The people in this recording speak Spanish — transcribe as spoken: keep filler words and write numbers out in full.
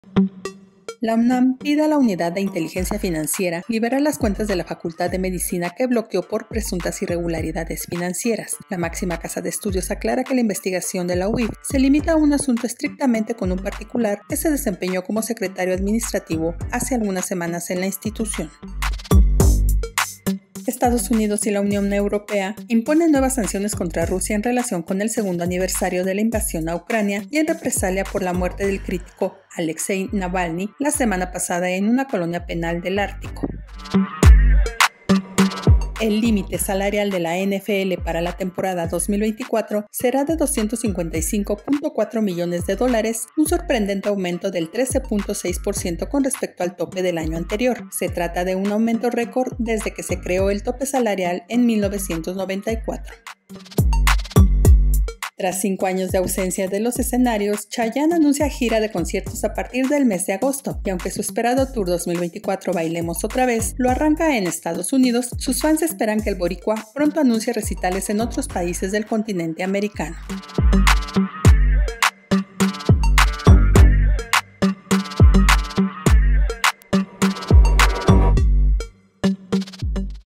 La UNAM pide a la Unidad de Inteligencia Financiera liberar las cuentas de la Facultad de Medicina que bloqueó por presuntas irregularidades financieras. La máxima casa de estudios aclara que la investigación de la U I F se limita a un asunto estrictamente con un particular que se desempeñó como secretario administrativo hace algunas semanas en la institución. Estados Unidos y la Unión Europea imponen nuevas sanciones contra Rusia en relación con el segundo aniversario de la invasión a Ucrania y en represalia por la muerte del crítico Alexei Navalny la semana pasada en una colonia penal del Ártico. El límite salarial de la N F L para la temporada dos mil veinticuatro será de doscientos cincuenta y cinco punto cuatro millones de dólares, un sorprendente aumento del trece punto seis por ciento con respecto al tope del año anterior. Se trata de un aumento récord desde que se creó el tope salarial en mil novecientos noventa y cuatro. Tras cinco años de ausencia de los escenarios, Chayanne anuncia gira de conciertos a partir del mes de agosto, y aunque su esperado Tour dos mil veinticuatro Bailemos Otra Vez lo arranca en Estados Unidos, sus fans esperan que el boricua pronto anuncie recitales en otros países del continente americano.